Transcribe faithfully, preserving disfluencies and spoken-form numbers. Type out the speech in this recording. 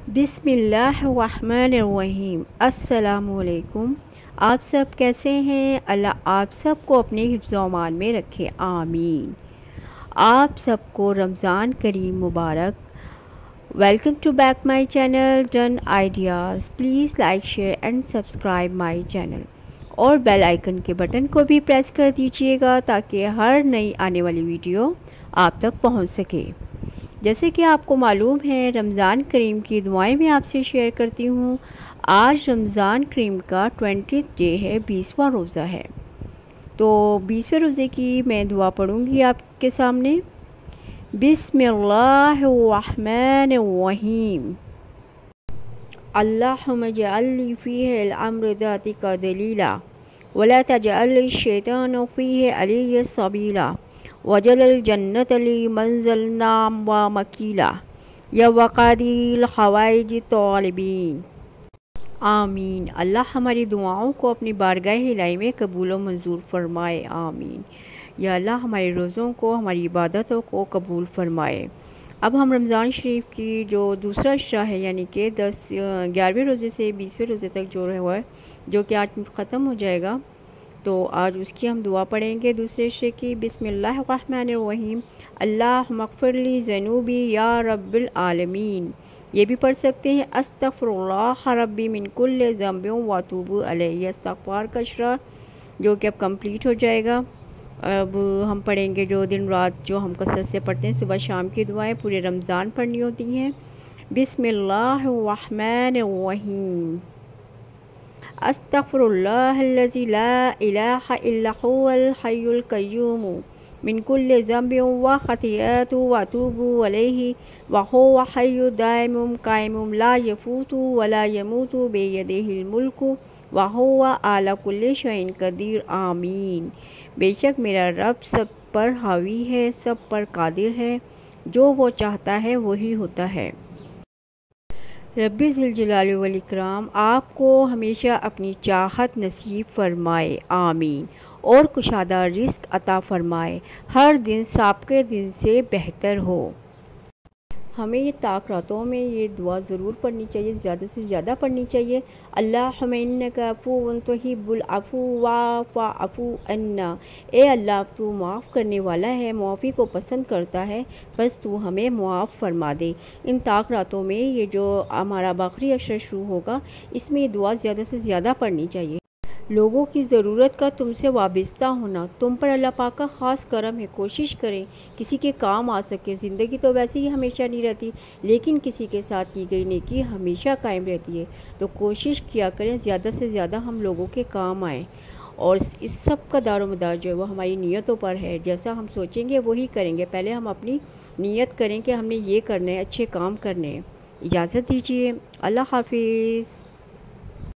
बिस्मिल्लाहिर्रहमानिर्रहीम। अस्सलामुअलैकुम। आप सब कैसे हैं? अल्लाह आप सब को अपने हिफ्ज़-ओ-अमान में रखे, आमीन। आप सबको रमज़ान करीम मुबारक। Welcome to back my channel done ideas. Please like share and subscribe my channel और बेल आइकन के बटन को भी प्रेस कर दीजिएगा ताकि हर नई आने वाली वीडियो आप तक पहुंच सके। जैसे कि आपको मालूम है, रमज़ान करीम की दुआएं मैं आपसे शेयर करती हूँ। आज रमज़ान करीम का ट्वेंटी डे है, बीसवां रोज़ा है। तो बीसवें रोज़े की मैं दुआ पढ़ूँगी आपके सामने। बिस्मिल्लाहिर्रहमानिर्रहीम। अल्लाहुम्मा जअल्नी फ़ीहि अल-अम्र ज़ातिका दलीला वला तजअल शैतान फ़ीहि अलैया सबीला वजलल जन्नत ली मंज़लना व मकीला या वक़ादिल हवाइज तालिबीन, आमीन। अल्लाह हमारी दुआओं को अपनी बारगाह इलाही में कबूल व मंजूर फरमाए, आमीन। या अल्लाह हमारे रोज़ों को, हमारी इबादतों को कबूल फरमाए। अब हम रमज़ान शरीफ की जो दूसरा इशरा है, यानी कि दस ग्यारहवें रोज़े से बीसवें रोज़े तक जो है हुआ जो कि आज ख़त्म हो जाएगा, तो आज उसकी हम दुआ पढ़ेंगे दूसरे इशरे की। बिस्मिल्लाहिर्रहमानिर्रहीम। अल्लाहुम्मा अग़फ़िरली ज़ुनूबी या रब्बिल आलमीन। ये भी पढ़ सकते हैं अस्तग़फ़िरुल्लाह रब्बी मिन कुल्लि ज़ंबिन व अतूबु अलैहि। इस्तिग़फ़ार का इशरा जो कि अब कंप्लीट हो जाएगा। अब हम पढ़ेंगे जो दिन रात जो हम कसरत से पढ़ते हैं, सुबह शाम की दुआएं पूरे रमज़ान पढ़नी होती हैं। बिस्मिल्लाहिर्रहमानिर्रहीम। अस्तग़फ़िरुल्लाहल्लज़ी ला इलाहा इल्ला हुवल हय्युल क़य्यूम मिन कुल्लि ज़ंबिन व ख़तीअतिन व अतूबु अलैहि व हुवा हय्युद दाइमुन क़ाइमुन ला यफूतु व ला यमूतु बियदिहिल मुल्कु व हुवा अला कुल्लि शैइन क़दीर, आमीन। बेशक मेरा रब सब पर हावी है, सब पर कादिर है, जो वो चाहता है वही होता है। रब्बी ज़िल जलाली वल इकराम आपको हमेशा अपनी चाहत नसीब फरमाए, आमीन। और कुशादा रिज़्क़ अता फरमाए, हर दिन साबिक़े दिन से बेहतर हो। हमें ये ताक रातों में ये दुआ ज़रूर पढ़नी चाहिए, ज़्यादा से ज़्यादा पढ़नी चाहिए। अल्लाहुम्मा इन्नका अफ़ुव्वुन तुहिब्बुल अफ़्वा फ़अफ़ु अन्ना। ए अल्लाह, तू माफ़ करने वाला है, मुआफ़ी को पसंद करता है, बस तू हमें मुआफ़ फरमा दे। इन ताक रातों में ये जो हमारा आखिरी अशरा शुरू होगा, इसमें ये दुआ ज़्यादा से ज़्यादा पढ़नी चाहिए। लोगों की ज़रूरत का तुमसे वाबस्ता होना तुम पर अल्लाह पाक का ख़ास करम है। कोशिश करें किसी के काम आ सके। ज़िंदगी तो वैसे ही हमेशा नहीं रहती, लेकिन किसी के साथ की गई नेकी हमेशा कायम रहती है। तो कोशिश किया करें ज़्यादा से ज़्यादा हम लोगों के काम आएँ। और इस सब का दारोमदार जो है वो हमारी नीयतों पर है। जैसा हम सोचेंगे वही करेंगे। पहले हम अपनी नीयत करें कि हमने ये करना है, अच्छे काम करने हैं। इजाज़त दीजिए, अल्लाह हाफिज़।